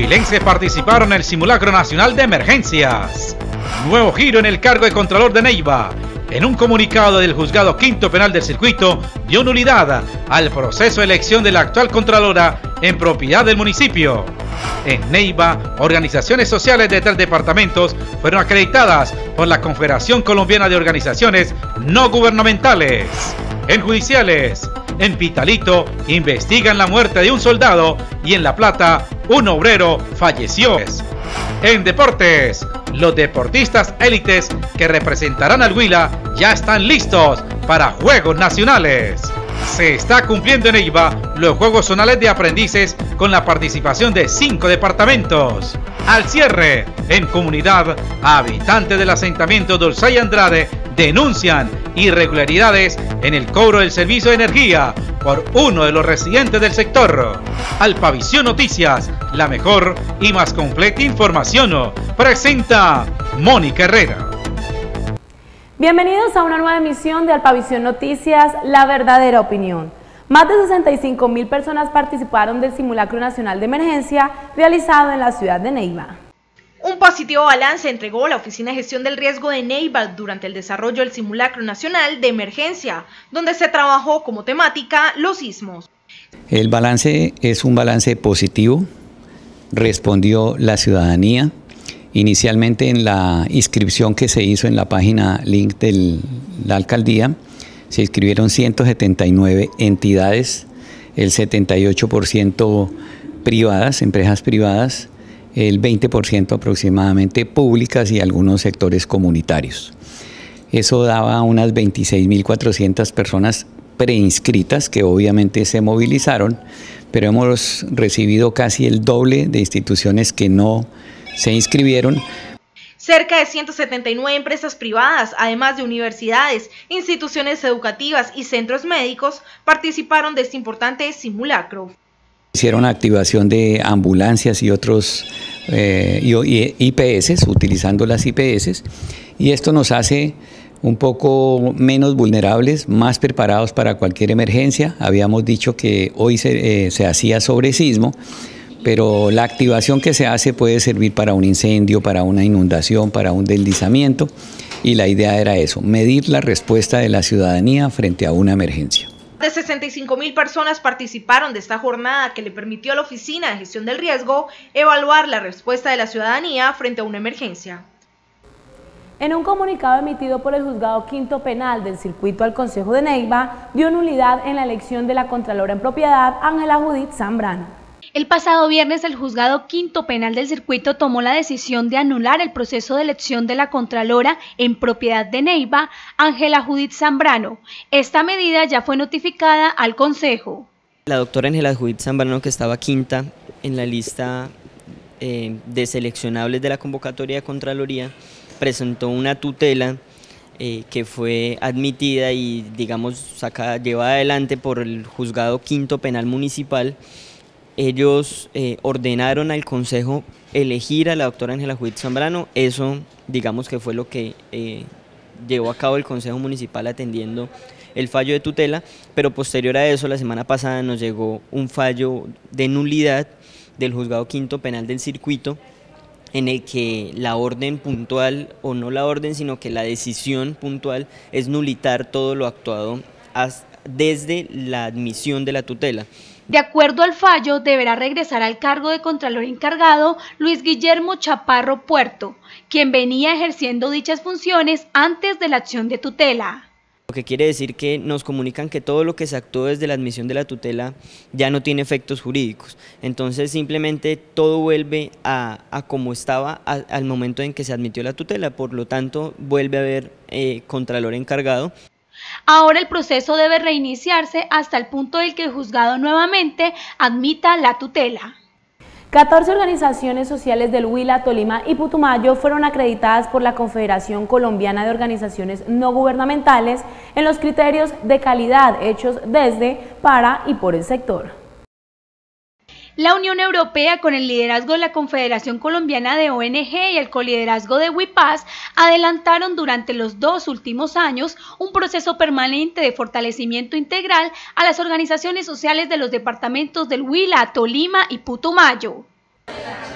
Huilenses participaron en el Simulacro Nacional de Emergencias. Nuevo giro en el cargo de Contralor de Neiva. En un comunicado del Juzgado Quinto Penal del Circuito, dio nulidad al proceso de elección de la actual Contralora en propiedad del municipio. En Neiva, organizaciones sociales de 3 departamentos fueron acreditadas por la Confederación Colombiana de Organizaciones No Gubernamentales. En judiciales, en Pitalito investigan la muerte de un soldado y en La Plata, un obrero falleció. En deportes, los deportistas élites que representarán al Huila ya están listos para Juegos Nacionales. Se está cumpliendo en Neiva los Juegos Zonales de Aprendices con la participación de 5 departamentos. Al cierre, en comunidad, habitantes del asentamiento Dolzay Andrade denuncian irregularidades en el cobro del servicio de energía por uno de los residentes del sector. Alpavisión Noticias, la mejor y más completa información, presenta Mónica Herrera. Bienvenidos a una nueva emisión de Alpavisión Noticias, la verdadera opinión. Más de 65.000 personas participaron del Simulacro Nacional de Emergencia realizado en la ciudad de Neiva. Un positivo balance entregó la Oficina de Gestión del Riesgo de Neiva durante el desarrollo del Simulacro Nacional de Emergencia, donde se trabajó como temática los sismos. El balance es un balance positivo, respondió la ciudadanía. Inicialmente en la inscripción que se hizo en la página link de la alcaldía, se inscribieron 179 entidades, el 78% privadas, empresas privadas, el 20% aproximadamente públicas y algunos sectores comunitarios. Eso daba unas 26.400 personas preinscritas que obviamente se movilizaron, pero hemos recibido casi el doble de instituciones que no se inscribieron. Cerca de 179 empresas privadas, además de universidades, instituciones educativas y centros médicos, participaron de este importante simulacro. Hicieron activación de ambulancias y otros IPS, utilizando las IPS, y esto nos hace un poco menos vulnerables, más preparados para cualquier emergencia. Habíamos dicho que hoy se hacía sobre sismo, pero la activación que se hace puede servir para un incendio, para una inundación, para un deslizamiento, y la idea era eso, medir la respuesta de la ciudadanía frente a una emergencia. De 65.000 personas participaron de esta jornada que le permitió a la Oficina de Gestión del Riesgo evaluar la respuesta de la ciudadanía frente a una emergencia. En un comunicado emitido por el Juzgado Quinto Penal del Circuito al Consejo de Neiva, dio nulidad en la elección de la Contralora en propiedad, Ángela Judith Zambrano. El pasado viernes, el Juzgado Quinto Penal del Circuito tomó la decisión de anular el proceso de elección de la Contralora en propiedad de Neiva, Ángela Judith Zambrano. Esta medida ya fue notificada al Consejo. La doctora Ángela Judith Zambrano, que estaba quinta en la lista de seleccionables de la convocatoria de Contraloría, presentó una tutela que fue admitida y, digamos, llevada adelante por el Juzgado Quinto Penal Municipal. Ellos ordenaron al Consejo elegir a la doctora Ángela Judith Zambrano. Eso, digamos, que fue lo que llevó a cabo el Consejo Municipal atendiendo el fallo de tutela, pero posterior a eso, la semana pasada nos llegó un fallo de nulidad del Juzgado Quinto Penal del Circuito, en el que la orden puntual, o no la orden, sino que la decisión puntual es nulitar todo lo actuado desde la admisión de la tutela. De acuerdo al fallo, deberá regresar al cargo de Contralor encargado Luis Guillermo Chaparro Puerto, quien venía ejerciendo dichas funciones antes de la acción de tutela. Lo que quiere decir que nos comunican que todo lo que se actuó desde la admisión de la tutela ya no tiene efectos jurídicos. Entonces simplemente todo vuelve a como estaba al momento en que se admitió la tutela, por lo tanto vuelve a haber Contralor encargado. Ahora el proceso debe reiniciarse hasta el punto en que el juzgado nuevamente admita la tutela. 14 organizaciones sociales del Huila, Tolima y Putumayo fueron acreditadas por la Confederación Colombiana de Organizaciones No Gubernamentales en los criterios de calidad hechos desde, para y por el sector. La Unión Europea, con el liderazgo de la Confederación Colombiana de ONG y el coliderazgo de WIPAS, adelantaron durante los 2 últimos años un proceso permanente de fortalecimiento integral a las organizaciones sociales de los departamentos del Huila, Tolima y Putumayo.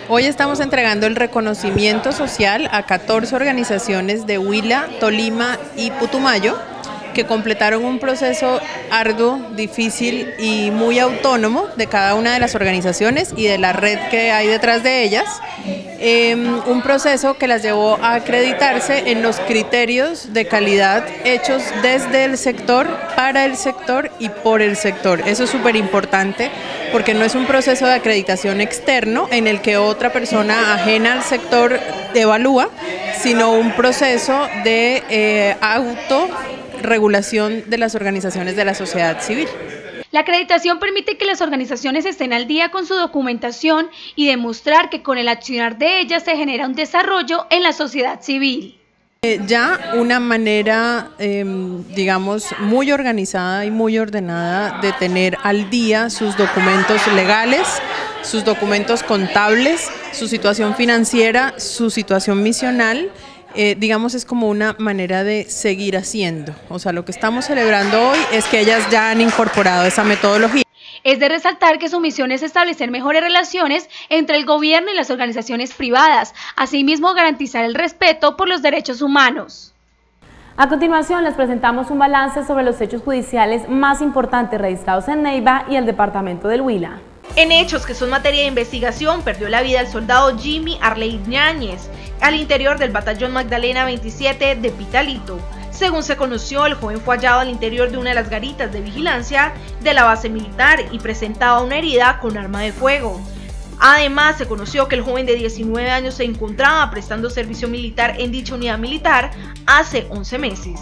Hoy estamos entregando el reconocimiento social a 14 organizaciones de Huila, Tolima y Putumayo que completaron un proceso arduo, difícil y muy autónomo de cada una de las organizaciones y de la red que hay detrás de ellas. Un proceso que las llevó a acreditarse en los criterios de calidad hechos desde el sector, para el sector y por el sector. Eso es súper importante porque no es un proceso de acreditación externo en el que otra persona ajena al sector evalúa, sino un proceso de autorregulación de las organizaciones de la sociedad civil. La acreditación permite que las organizaciones estén al día con su documentación y demostrar que con el accionar de ellas se genera un desarrollo en la sociedad civil. Ya una manera, digamos, muy organizada y muy ordenada de tener al día sus documentos legales, sus documentos contables, su situación financiera, su situación misional. Digamos, es como una manera de seguir haciendo. O sea, lo que estamos celebrando hoy es que ellas ya han incorporado esa metodología. Es de resaltar que su misión es establecer mejores relaciones entre el gobierno y las organizaciones privadas, asimismo garantizar el respeto por los derechos humanos. A continuación les presentamos un balance sobre los hechos judiciales más importantes registrados en Neiva y el departamento del Huila. En hechos que son materia de investigación, perdió la vida el soldado Jimmy Arley Ñáñez al interior del batallón Magdalena 27 de Pitalito. Según se conoció, el joven fue hallado al interior de una de las garitas de vigilancia de la base militar y presentaba una herida con arma de fuego. Además, se conoció que el joven de 19 años se encontraba prestando servicio militar en dicha unidad militar hace 11 meses.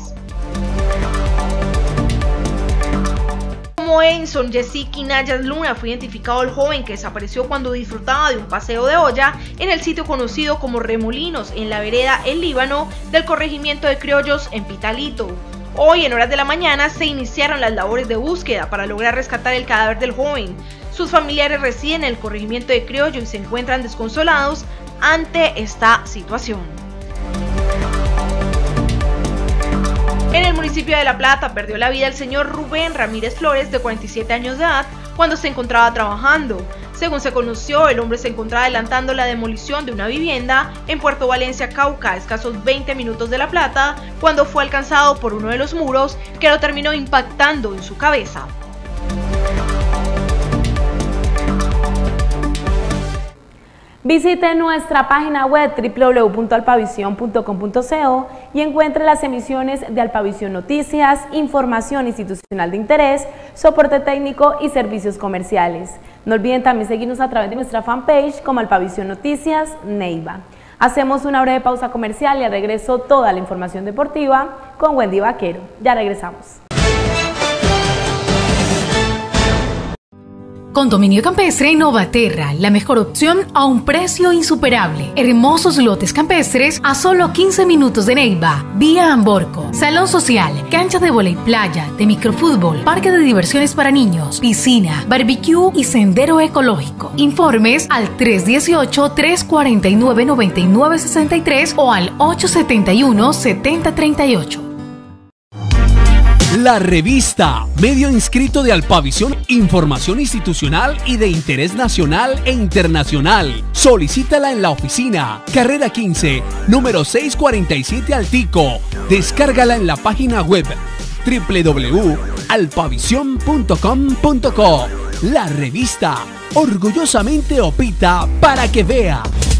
Como Enson Yesiki Nayas Luna fue identificado el joven que desapareció cuando disfrutaba de un paseo de olla en el sitio conocido como Remolinos, en la vereda El Líbano del corregimiento de Criollos en Pitalito. Hoy, en horas de la mañana, se iniciaron las labores de búsqueda para lograr rescatar el cadáver del joven. Sus familiares residen en el corregimiento de Criollo y se encuentran desconsolados ante esta situación. En el municipio de La Plata perdió la vida el señor Rubén Ramírez Flores, de 47 años de edad, cuando se encontraba trabajando. Según se conoció, el hombre se encontraba adelantando la demolición de una vivienda en Puerto Valencia, Cauca, a escasos 20 minutos de La Plata, cuando fue alcanzado por uno de los muros que lo terminó impactando en su cabeza. Visite nuestra página web www.alpavision.com.co y encuentre las emisiones de Alpavisión Noticias, información institucional de interés, soporte técnico y servicios comerciales. No olviden también seguirnos a través de nuestra fanpage como Alpavisión Noticias Neiva. Hacemos una breve pausa comercial y al regreso toda la información deportiva con Wendy Vaquero. Ya regresamos. Condominio campestre Novaterra, la mejor opción a un precio insuperable. Hermosos lotes campestres a solo 15 minutos de Neiva, vía Amborco. Salón social, cancha de vóley playa, de microfútbol, parque de diversiones para niños, piscina, barbecue y sendero ecológico. Informes al 318-349-9963 o al 871-7038. La Revista, medio inscrito de Alpavisión, información institucional y de interés nacional e internacional. Solicítala en la oficina, carrera 15, número 647 Altico. Descárgala en la página web www.alpavision.com.co. La Revista, orgullosamente opita para que vea.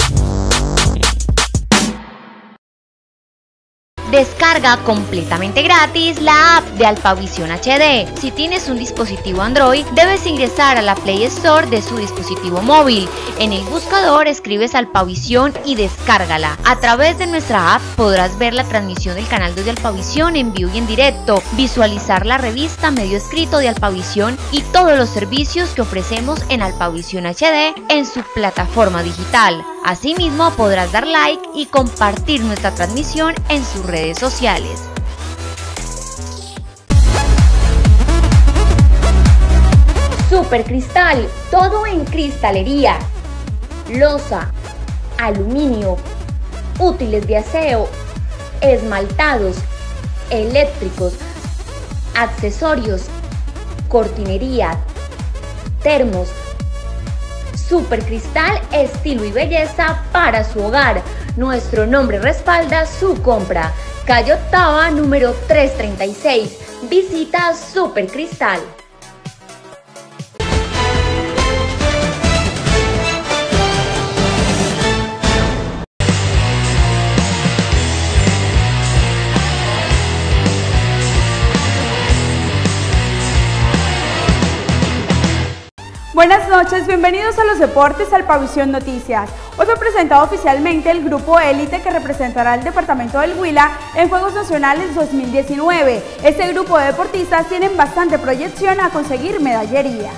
Descarga completamente gratis la app de Alpavisión HD. Si tienes un dispositivo Android, debes ingresar a la Play Store de su dispositivo móvil. En el buscador escribes Alpavisión y descárgala. A través de nuestra app podrás ver la transmisión del canal 2 de Alpavisión en vivo y en directo, visualizar la revista medio escrito de Alpavisión y todos los servicios que ofrecemos en Alpavisión HD en su plataforma digital. Asimismo, podrás dar like y compartir nuestra transmisión en sus redes sociales. Super Cristal, todo en cristalería, loza, aluminio, útiles de aseo, esmaltados, eléctricos, accesorios, cortinería, termos, Super Cristal, estilo y belleza para su hogar. Nuestro nombre respalda su compra. Calle Octava, número 336. Visita Super Cristal. Buenas noches, bienvenidos a los deportes al Pavisión Noticias. Hoy fue presentado oficialmente el grupo élite que representará al departamento del Huila en Juegos Nacionales 2019. Este grupo de deportistas tienen bastante proyección a conseguir medallería.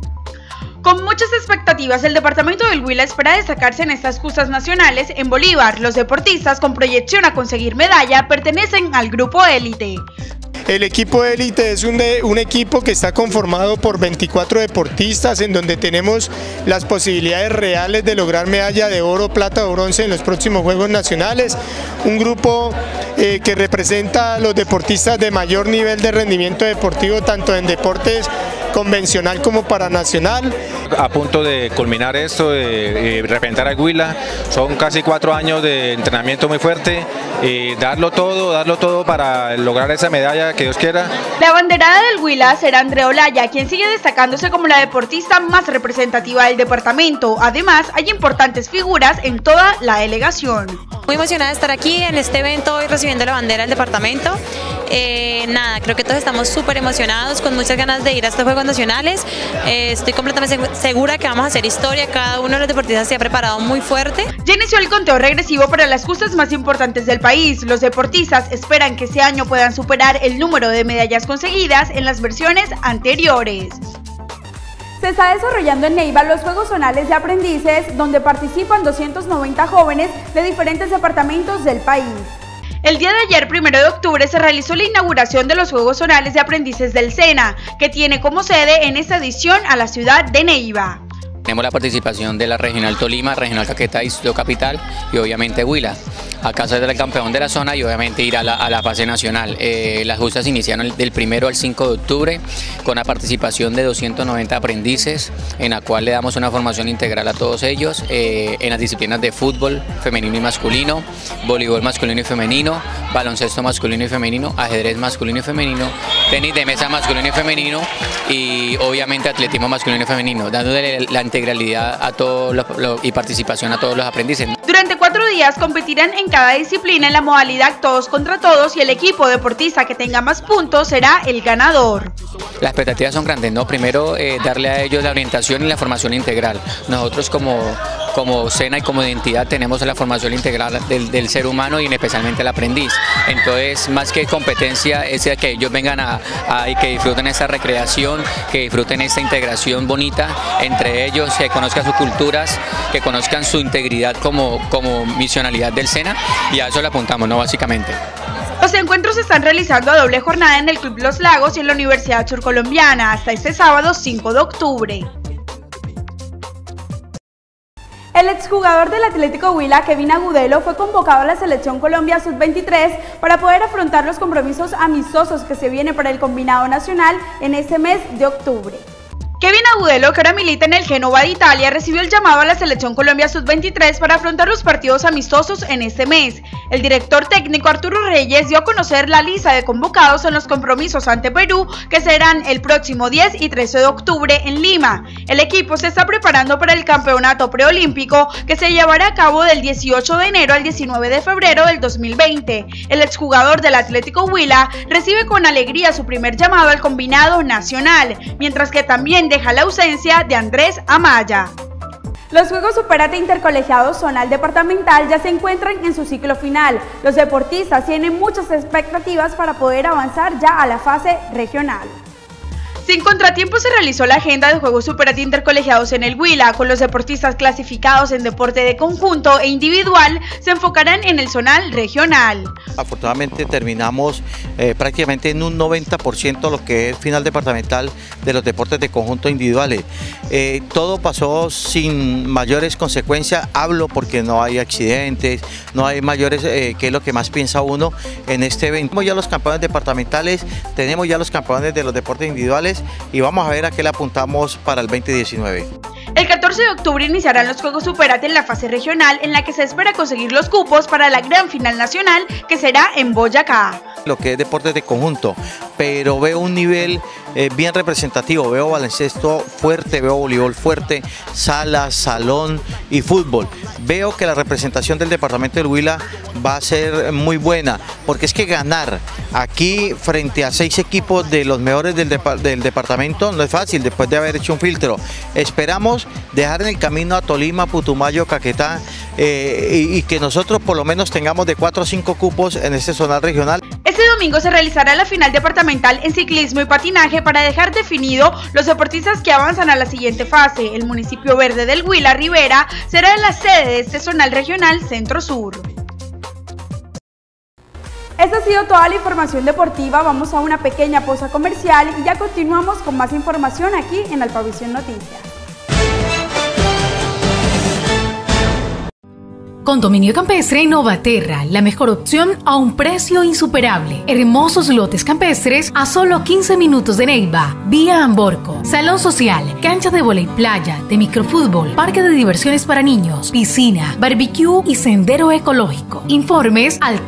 Con muchas expectativas, el departamento del Huila espera destacarse en estas justas nacionales en Bolívar. Los deportistas con proyección a conseguir medalla pertenecen al grupo élite. El equipo élite es un equipo que está conformado por 24 deportistas en donde tenemos las posibilidades reales de lograr medalla de oro, plata o bronce en los próximos Juegos Nacionales. Un grupo que representa a los deportistas de mayor nivel de rendimiento deportivo, tanto en deportes convencional como paranacional. A punto de culminar esto, de representar al Huila, son casi 4 años de entrenamiento muy fuerte y darlo todo para lograr esa medalla que Dios quiera. La abanderada del Huila será Andrea Olaya, quien sigue destacándose como la deportista más representativa del departamento. Además, hay importantes figuras en toda la delegación. Muy emocionada de estar aquí en este evento hoy recibiendo la bandera del departamento. Creo que todos estamos súper emocionados, con muchas ganas de ir a estos Juegos Nacionales. Estoy completamente segura que vamos a hacer historia, cada uno de los deportistas se ha preparado muy fuerte. Ya inició el conteo regresivo para las justas más importantes del país. Los deportistas esperan que este año puedan superar el número de medallas conseguidas en las versiones anteriores. Se está desarrollando en Neiva los Juegos Zonales de Aprendices, donde participan 290 jóvenes de diferentes departamentos del país. El día de ayer, 1 de octubre, se realizó la inauguración de los Juegos Zonales de Aprendices del SENA, que tiene como sede en esta edición a la ciudad de Neiva. Tenemos la participación de la Regional Tolima, Regional Caquetá, Distrito Capital y obviamente Huila. Acá será el campeón de la zona y obviamente ir a la fase nacional. Las justas iniciaron del 1 al 5 de octubre con la participación de 290 aprendices, en la cual le damos una formación integral a todos ellos en las disciplinas de fútbol femenino y masculino, voleibol masculino y femenino, baloncesto masculino y femenino, ajedrez masculino y femenino, tenis de mesa masculino y femenino y obviamente atletismo masculino y femenino, dándole la integralidad a todos y participación a todos los aprendices. Durante 4 días competirán en cada disciplina en la modalidad todos contra todos y el equipo deportista que tenga más puntos será el ganador. Las expectativas son grandes, ¿no? Primero darle a ellos la orientación y la formación integral. Nosotros como SENA y como identidad tenemos la formación integral del ser humano y especialmente el aprendiz. Entonces, más que competencia, es que ellos vengan y que disfruten esta recreación, que disfruten esta integración bonita entre ellos, que conozcan sus culturas, que conozcan su integridad como misionalidad del SENA y a eso le apuntamos, ¿no? Básicamente. Los encuentros se están realizando a doble jornada en el Club Los Lagos y en la Universidad Surcolombiana hasta este sábado 5 de octubre. El exjugador del Atlético Huila, Kevin Agudelo, fue convocado a la Selección Colombia Sub-23 para poder afrontar los compromisos amistosos que se vienen para el combinado nacional en este mes de octubre. Kevin Agudelo, que ahora milita en el Génova de Italia, recibió el llamado a la Selección Colombia Sub-23 para afrontar los partidos amistosos en este mes. El director técnico Arturo Reyes dio a conocer la lista de convocados en los compromisos ante Perú, que serán el próximo 10 y 13 de octubre en Lima. El equipo se está preparando para el campeonato preolímpico, que se llevará a cabo del 18 de enero al 19 de febrero del 2020. El exjugador del Atlético Huila recibe con alegría su primer llamado al combinado nacional, mientras que también deja la ausencia de Andrés Amaya. Los Juegos Supérate Intercolegiados Zonal Departamental ya se encuentran en su ciclo final. Los deportistas tienen muchas expectativas para poder avanzar ya a la fase regional. Sin contratiempo se realizó la agenda de Juegos Supérate Intercolegiados en el Huila, con los deportistas clasificados en deporte de conjunto e individual se enfocarán en el zonal regional. Afortunadamente terminamos prácticamente en un 90% lo que es final departamental de los deportes de conjunto individuales. Todo pasó sin mayores consecuencias, hablo porque no hay accidentes, no hay mayores, que es lo que más piensa uno en este evento. Tenemos ya los campeones departamentales, tenemos ya los campeones de los deportes individuales y vamos a ver a qué le apuntamos para el 2019. El 14 12 de octubre iniciarán los Juegos Superate en la fase regional, en la que se espera conseguir los cupos para la gran final nacional, que será en Boyacá. Lo que es deportes de conjunto, pero veo un nivel bien representativo, veo baloncesto fuerte, veo voleibol fuerte, sala, salón y fútbol. Veo que la representación del departamento del Huila va a ser muy buena, porque es que ganar aquí frente a 6 equipos de los mejores del departamento no es fácil después de haber hecho un filtro. Esperamos dejar en el camino a Tolima, Putumayo, Caquetá y que nosotros por lo menos tengamos de 4 a 5 cupos en este zonal regional. Este domingo se realizará la final departamental en ciclismo y patinaje para dejar definido los deportistas que avanzan a la siguiente fase. El municipio verde del Huila, Rivera, será la sede de este zonal regional Centro-Sur. Esta ha sido toda la información deportiva. Vamos a una pequeña pausa comercial y ya continuamos con más información aquí en Alpavisión Noticias. Condominio Campestre Novaterra, la mejor opción a un precio insuperable. Hermosos lotes campestres a solo 15 minutos de Neiva, vía Amborco. Salón social, cancha de vóley playa, de microfútbol, parque de diversiones para niños, piscina, barbecue y sendero ecológico. Informes al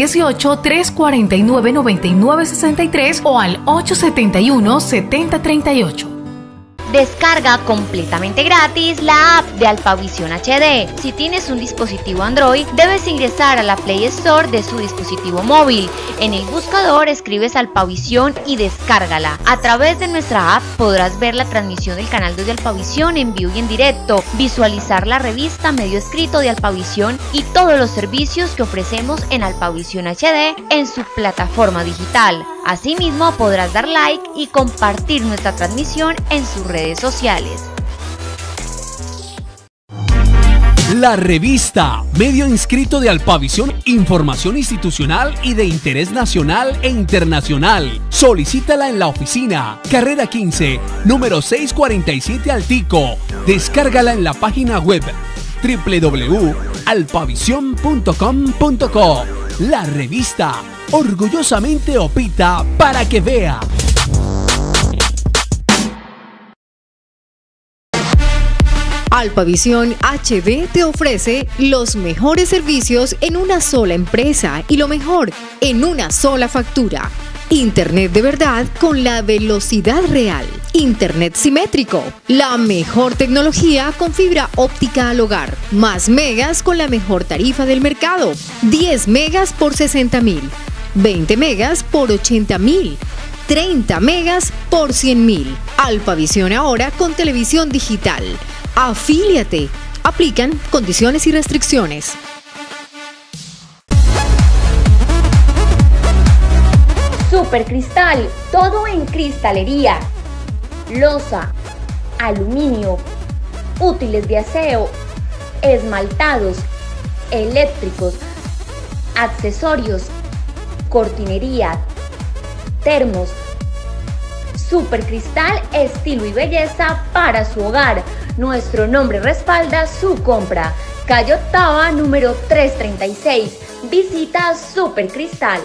318-349-9963 o al 871-7038. Descarga completamente gratis la app de Alpavisión HD. Si tienes un dispositivo Android, debes ingresar a la Play Store de su dispositivo móvil. En el buscador escribes Alpavisión y descárgala. A través de nuestra app podrás ver la transmisión del canal 2 de Alpavisión en vivo y en directo, visualizar la revista medio escrito de Alpavisión y todos los servicios que ofrecemos en Alpavisión HD en su plataforma digital. Asimismo, podrás dar like y compartir nuestra transmisión en sus redes sociales. La revista, medio inscrito de Alpavisión, información institucional y de interés nacional e internacional. Solicítala en la oficina, carrera 15, número 647 Altico. Descárgala en la página web www.alpavision.com.co. La revista, orgullosamente opita para que vea. Alpavisión HD te ofrece los mejores servicios en una sola empresa y lo mejor, en una sola factura. Internet de verdad con la velocidad real. Internet simétrico. La mejor tecnología con fibra óptica al hogar. Más megas con la mejor tarifa del mercado. 10 megas por 60.000. 20 megas por 80.000. 30 megas por 100.000. Alpavisión ahora con televisión digital. Afíliate. Aplican condiciones y restricciones. Supercristal, todo en cristalería, loza, aluminio, útiles de aseo, esmaltados, eléctricos, accesorios, cortinería, termos. Supercristal, estilo y belleza para su hogar. Nuestro nombre respalda su compra. Calle Octava, número 336. Visita Supercristal.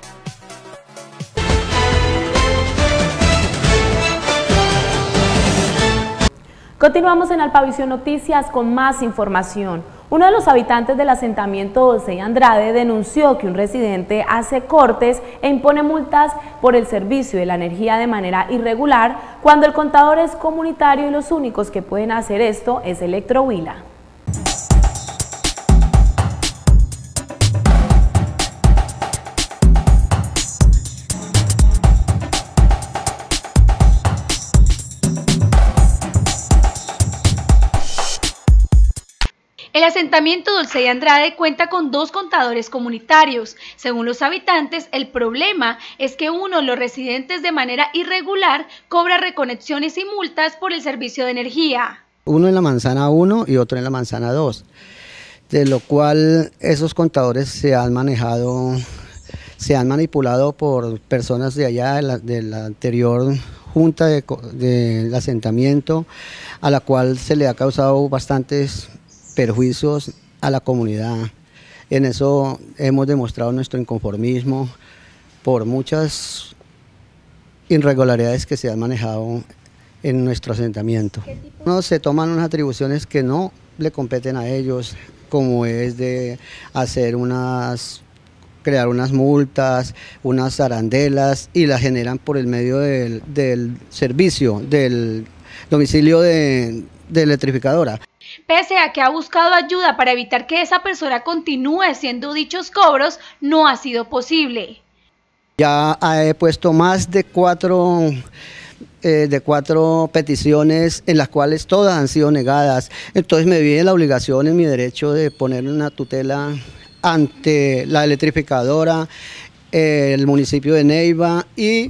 Continuamos en Alpavisión Noticias con más información. Uno de los habitantes del asentamiento Dulce y Andrade denunció que un residente hace cortes e impone multas por el servicio de la energía de manera irregular cuando el contador es comunitario y los únicos que pueden hacer esto es Electrohuila. El asentamiento Dulce y Andrade cuenta con 2 contadores comunitarios. Según los habitantes, el problema es que uno de los residentes de manera irregular cobra reconexiones y multas por el servicio de energía. Uno en la manzana 1 y otro en la manzana 2, de lo cual esos contadores se han manipulado por personas de allá, de la anterior junta del asentamiento, a la cual se le ha causado bastantes perjuicios a la comunidad. En eso hemos demostrado nuestro inconformismo por muchas irregularidades que se han manejado en nuestro asentamiento. No se toman unas atribuciones que no le competen a ellos, como es de crear unas multas, unas arandelas, y las generan por el medio del servicio, del domicilio de electrificadora. Pese a que ha buscado ayuda para evitar que esa persona continúe haciendo dichos cobros, no ha sido posible. Ya he puesto más de cuatro peticiones, en las cuales todas han sido negadas. Entonces me vi en la obligación, en mi derecho, de poner una tutela ante la electrificadora, el municipio de Neiva y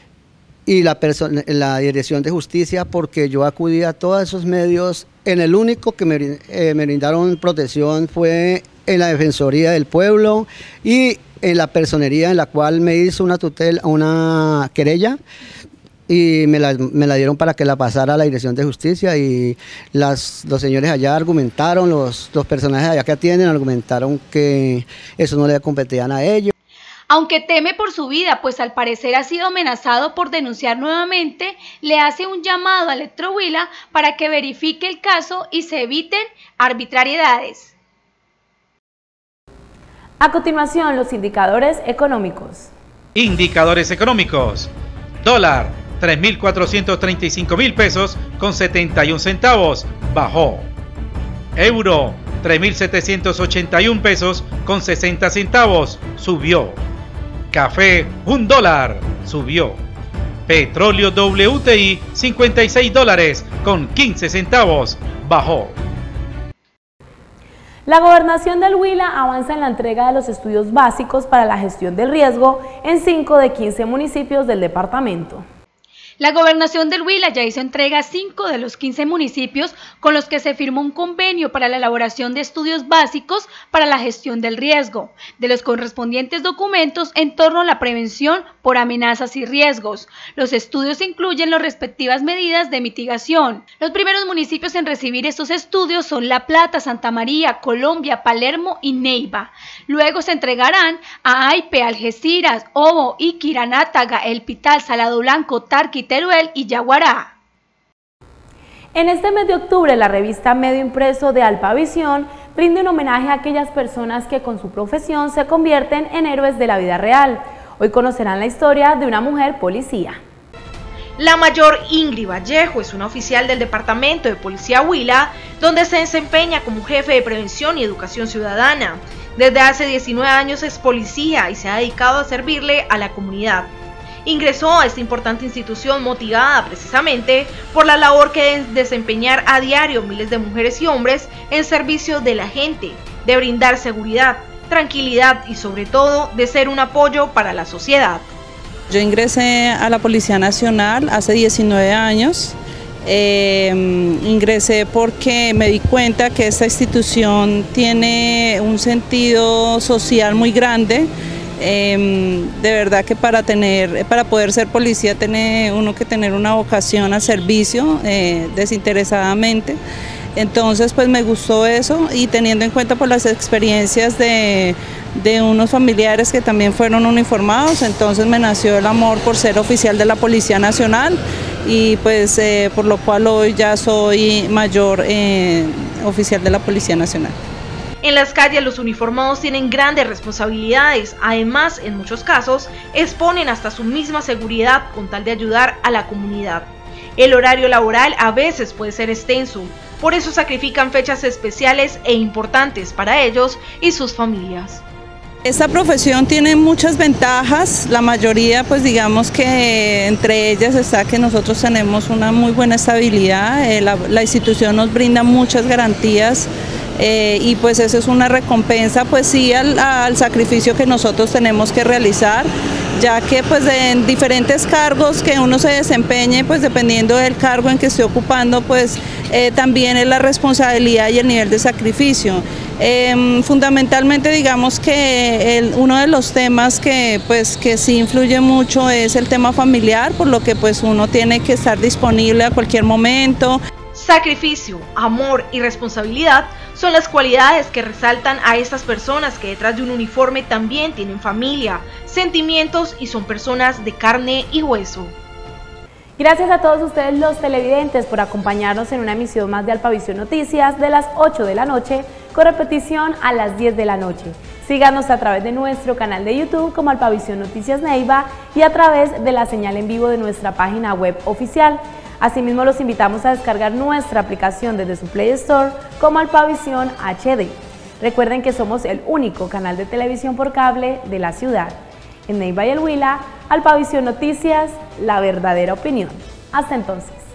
la Dirección de Justicia, porque yo acudí a todos esos medios. En el único que me brindaron protección fue en la Defensoría del Pueblo y en la personería, en la cual me hizo una querella, y me la dieron para que la pasara a la Dirección de Justicia, y los señores allá argumentaron, los personajes allá que atienden argumentaron que eso no le competían a ellos. Aunque teme por su vida, pues al parecer ha sido amenazado por denunciar nuevamente, le hace un llamado a Electrohuila para que verifique el caso y se eviten arbitrariedades. A continuación, los indicadores económicos. Indicadores económicos. Dólar, 3.435.000 pesos con 71 centavos, bajó. Euro, 3.781 pesos con 60 centavos, subió. Café, $1, subió. Petróleo WTI, $56 con 15 centavos, bajó. La Gobernación del Huila avanza en la entrega de los estudios básicos para la gestión del riesgo en 5 de 15 municipios del departamento. La Gobernación del Huila ya hizo entrega a 5 de los 15 municipios con los que se firmó un convenio para la elaboración de estudios básicos para la gestión del riesgo, de los correspondientes documentos en torno a la prevención por amenazas y riesgos. Los estudios incluyen las respectivas medidas de mitigación. Los primeros municipios en recibir estos estudios son La Plata, Santa María, Colombia, Palermo y Neiva. Luego se entregarán a Aipe, Algeciras, Obo, Iquirá, Nátaga, El Pital, Salado Blanco, Tarqui, Teruel y Yaguará. En este mes de octubre, la revista Medio Impreso de Alpavisión rinde un homenaje a aquellas personas que con su profesión se convierten en héroes de la vida real. Hoy conocerán la historia de una mujer policía. La mayor Ingrid Vallejo es una oficial del Departamento de Policía Huila, donde se desempeña como jefe de prevención y educación ciudadana. Desde hace 19 años es policía y se ha dedicado a servirle a la comunidad. Ingresó a esta importante institución motivada precisamente por la labor que deben desempeñar a diario miles de mujeres y hombres en servicio de la gente, de brindar seguridad, tranquilidad y sobre todo de ser un apoyo para la sociedad. Yo ingresé a la Policía Nacional hace 19 años. Ingresé porque me di cuenta que esta institución tiene un sentido social muy grande. De verdad que para poder ser policía tiene uno que tener una vocación al servicio desinteresadamente. Entonces pues me gustó eso, y teniendo en cuenta pues las experiencias de unos familiares que también fueron uniformados, entonces me nació el amor por ser oficial de la Policía Nacional, y pues por lo cual hoy ya soy mayor oficial de la Policía Nacional. En las calles los uniformados tienen grandes responsabilidades, además en muchos casos exponen hasta su misma seguridad con tal de ayudar a la comunidad. El horario laboral a veces puede ser extenso, por eso sacrifican fechas especiales e importantes para ellos y sus familias. Esta profesión tiene muchas ventajas, la mayoría pues digamos que entre ellas está que nosotros tenemos una muy buena estabilidad, la institución nos brinda muchas garantías, y pues eso es una recompensa pues sí al sacrificio que nosotros tenemos que realizar, ya que pues en diferentes cargos que uno se desempeñe, pues dependiendo del cargo en que esté ocupando, pues también es la responsabilidad y el nivel de sacrificio. Fundamentalmente digamos que uno de los temas que sí influye mucho es el tema familiar, por lo que pues uno tiene que estar disponible a cualquier momento. Sacrificio, amor y responsabilidad son las cualidades que resaltan a estas personas que detrás de un uniforme también tienen familia, sentimientos y son personas de carne y hueso. Gracias a todos ustedes los televidentes por acompañarnos en una emisión más de Alpavisión Noticias de las 8 de la noche, con repetición a las 10 de la noche. Síganos a través de nuestro canal de YouTube como Alpavisión Noticias Neiva y a través de la señal en vivo de nuestra página web oficial. Asimismo, los invitamos a descargar nuestra aplicación desde su Play Store como Alpavisión HD. Recuerden que somos el único canal de televisión por cable de la ciudad. En Neiva y el Huila, Alpavisión Noticias, la verdadera opinión. Hasta entonces.